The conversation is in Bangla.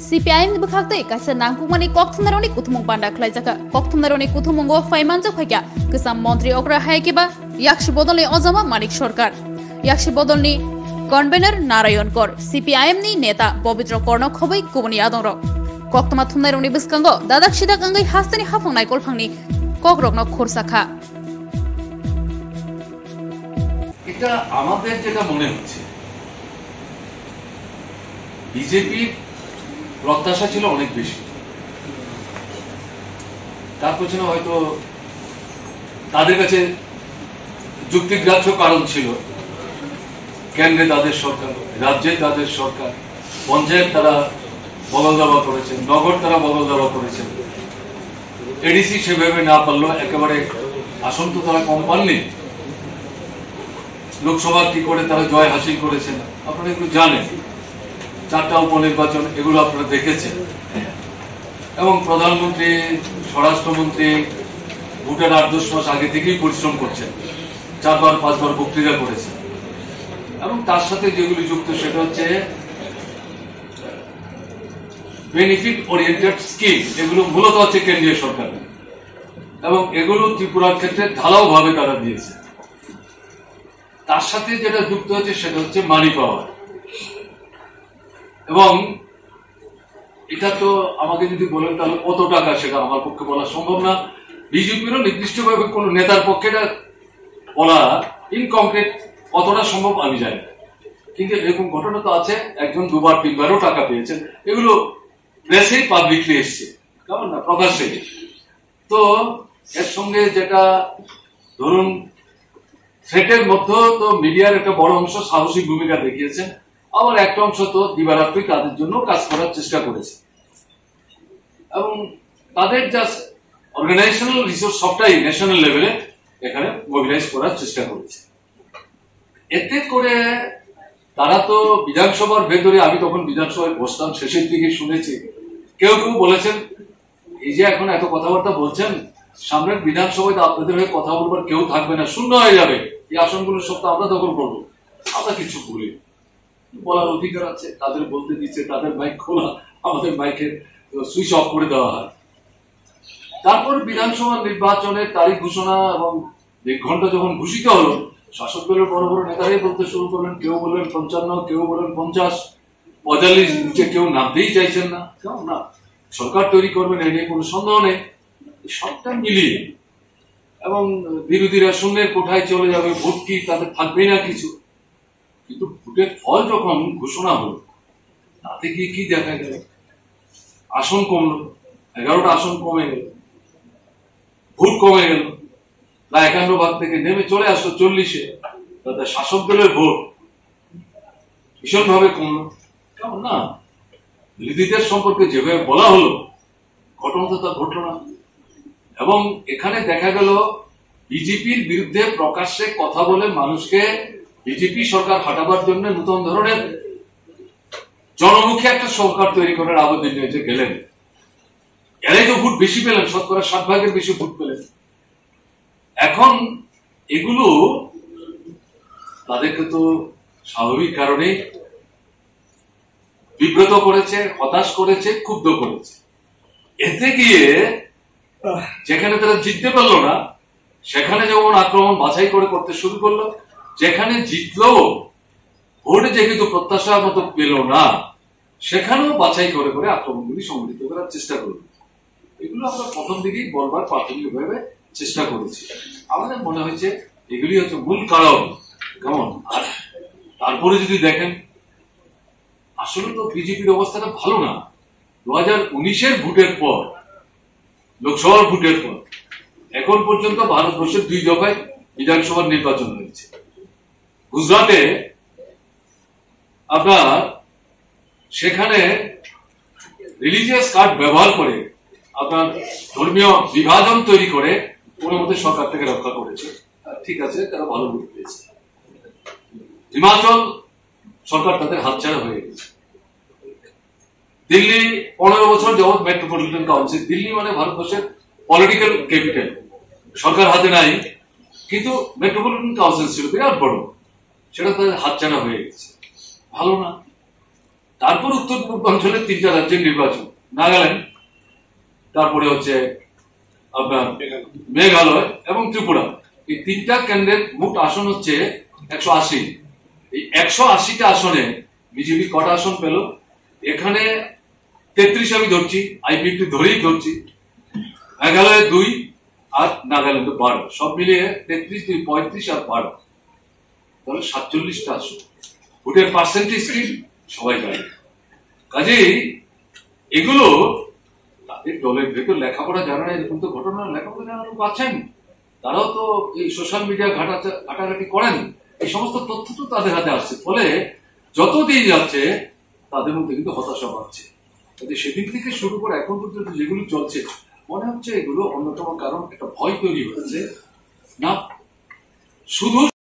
CPIM ni bkhaktai kaisa nangkukmani kokthumnaroni kuthumung panda khlaijaka kokthumnaroni kuthumungo faimanjak phaikya kisam mantri okra haikiba yakshi bodolni ojama manik Sarkar yakshi bodolni convenor Narayan Kar CPIM ni neta পবিত্র কর্ণক হবই কুবনি আদংর কক্তমা থুমনারনি বিসকাঙ্গ দাদাক সিদাক আঙ্গাই হাস্তানি হাফংনাই কলফাংনি ককরকন খরসাখা। এটা আমাদের যেটা মনে হচ্ছে বিজেপির প্রত্যাশা ছিল অনেক বেশি, তার পেছনে হয়তো তাদের কাছে যুক্তিগ্রাহ্য কারণ ছিল। কেন্দ্রে তাদের সরকার, রাজ্যে তাদের সরকার, পঞ্চায়েত তারা বগল দাবা করেছেন, নগর তারা বগল দাবা করেছেন, এডিসি সেভাবে না পারলো, একেবারে আসন তো তারা কম পাননি। লোকসভা কি করে তারা জয় হাসিল করেছেন আপনারা এগুলো জানেন, 4টা উপনির্বাচন এগুলো আপনারা দেখেছেন। এবং প্রধানমন্ত্রী, স্বরাষ্ট্রমন্ত্রী ভোটের 8-10 মাস আগে থেকেই পরিশ্রম করছেন, 4-5 বার বক্তৃতা করেছেন। এবং তার সাথে যেগুলি যুক্ত সেটা হচ্ছে বেনিফিট ওরিয়েন্টেড স্কিম, এগুলো মূলত হচ্ছে কেন্দ্রীয় সরকার এবং এগুলো ত্রিপুরার ক্ষেত্রে ঢালাও ভাবে তারা দিয়েছে। তার সাথে যেটা যুক্ত হচ্ছে সেটা হচ্ছে মানি পাওয়ার। এবং এটা তো আমাকে যদি বলেন তাহলে কত টাকা সেটা আমার পক্ষে বলা সম্ভব না। বিজেপিরও নির্দিষ্টভাবে কোন নেতার পক্ষে বলা ইনকংক্রিট কতটা সম্ভব আমি জানি, কিন্তু এরকম ঘটনা তো আছে, একজন 2-3বারও টাকা পেয়েছেন, এগুলো প্রেসেই পাবলিকলি এসছে, কেমন না প্রকাশ্যে। তো এর সঙ্গে যেটা ধরুন থ্রেটের মধ্যে তো মিডিয়ার একটা বড় অংশ সাহসী ভূমিকা দেখিয়েছে, আবার একটা অংশ তো দিবারাত্রি তাদের জন্য কাজ করার চেষ্টা করেছে এবং তাদের জাস্ট অর্গানাইজেশনাল রিসোর্স সবটাই ন্যাশনাল লেভেলে এখানে মোবিলাইজ করার চেষ্টা করেছে। এতে করে তারা তো বিধানসভার ভেতরে, আমি তখন বিধানসভায় বসতাম, শেষের দিকে শুনেছি কেউ কেউ বলেছেন এই যে এখন এত কথাবার্তা বলছেন, সামনের বিধানসভায় তো আপনাদের হয়ে কথা বলবার কেউ থাকবে না, শূন্য হয়ে যাবে, এই আসনগুলো সব তো আমরা দখল করবো। আমরা কিছু বলি, বলার অধিকার আছে, তাদের বলতে দিচ্ছে, তাদের মাইক খোলা, আমাদের মাইকের সুইচ অফ করে দেওয়া হয়। তারপর বিধানসভা নির্বাচনের তারিখ ঘোষণা এবং 1 ঘন্টা যখন ঘোষিত হলো, শাসক দলের বড় বড় নেতারাই বলতে শুরু করলেন, কেউ বললেন 55, কেউ বললেন 50, 45 নিচে কেউ নামতেই চাইছেন না, কেমন না সরকার তৈরি করবেন এই নিয়ে কোনো সন্দেহ নেই। সবটা মিলিয়ে এবং বিরোধীরা শূন্যের কোঠায় চলে যাবে, ভোট কি তাদের থাকবেই না কিছু। কিন্তু ভোটের ফল যখন ঘোষণা হলো তাতে গিয়ে কি দেখা গেল, আসন কমলো, 11টা আসন কমে গেল, ভোট কমে গেল, প্রায় 51 থেকে নেমে চলে আসলো 40-এ। তাতে শাসক দলের ভোট ভীষণ ভাবে কমলো, কেমন না বিরোধীদের সম্পর্কে যেভাবে বলা হলো ঘটনা তো তা ঘটলো না। এবং এখানে দেখা গেল বিজেপির বিরুদ্ধে প্রকাশ্যে কথা বলে মানুষকে বিজেপি সরকার হটাবার জন্য নতুন ধরনের জনমুখী একটা সরকার তৈরি করার আবেদন নিয়ে গেলেন। এরাই তো ভোট বেশি পেলেন, 60% বেশি ভোট পেলেন। এখন এগুলো তাদেরকে তো স্বাভাবিক কারণে বিব্রত করেছে, হতাশ করেছে, ক্ষুব্ধ করেছে। এতে গিয়ে যেখানে তারা জিততে পারলো না সেখানে যেমন আক্রমণ বাছাই করে করতে শুরু করলো, যেখানে জিতলো ভোটে যেহেতু প্রত্যাশার মতো পেল না সেখানেও বাছাই করে করে আক্রমণগুলি সংগঠিত করার চেষ্টা করলো। এগুলো আমরা প্রথম দিকেই বলবার প্রাথমিকভাবে চেষ্টা করেছি। আমাদের মনে হয়েছে এগুলি হচ্ছে মূল কারণ, কেমন। আর তারপরে যদি দেখেন আসলে তো বিজেপির অবস্থাটা ভালো না। 2019-এর ভোটের পর, লোকসভার ভোটের পর এখন পর্যন্ত ভারতবর্ষের 2 দফায় বিধানসভার নির্বাচন হয়েছে। গুজরাটে আপনার সেখানে রিলিজিয়াস কার্ড ব্যবহার করে আপনার ধর্মীয় বিভাজন তৈরি করে কোনো মতে সরকার থেকে রক্ষা করেছে, ঠিক আছে, তারা ভালো ভোট পেয়েছে। হিমাচল সরকার তাদের হাতছাড়া হয়ে গেছে। দিল্লি 15 বছর যাবৎ মেট্রোপলিটন কাউন্সিল, দিল্লি মানে ভারতবর্ষের পলিটিক্যাল ক্যাপিটাল, সরকার হাতে নাই, কিন্তু মেট্রোপলিটন কাউন্সিল ছিল বিরাট বড়, সেটা তাদের হাতছাড়া হয়ে গেছে। ভালো না। তারপর উত্তর পূর্বাঞ্চলের 3টা রাজ্যের নির্বাচন, নাগাল্যান্ড, তারপরে হচ্ছে আপনার মেঘালয় এবং ত্রিপুরা। এই 3টা কেন্দ্রের মোট আসন হচ্ছে 180। এই 180টা আসনে বিজেপি কটা আসন পেল? এখানে 33 আমি ধরছি, আইপিএফটি ধরেই ধরছি, মেঘালয়ে 2 আর নাগাল্যান্ডে 12, সব মিলিয়ে 33, 2, 35 আর 12, তাহলে 47টা আসন। ভোটের পার্সেন্টেজ কি সবাই জানে। কাজেই এগুলো তাদের দলের ভেতর লেখাপড়া জানা না, এরকম তো ঘটনা লেখাপড়া জানা লোক আছেন, তারাও তো এই সোশ্যাল মিডিয়া ঘাটাঘাটি করেন, এই সমস্ত তথ্য তো তাদের হাতে আসছে। ফলে যতদিন যাচ্ছে তাদের মধ্যে কিন্তু হতাশা বাড়ছে। সেদিন থেকে শুরু করে এখন পর্যন্ত যেগুলো চলছে, মনে হচ্ছে এগুলো অন্যতম কারণ একটা ভয় তৈরি হচ্ছে না শুধু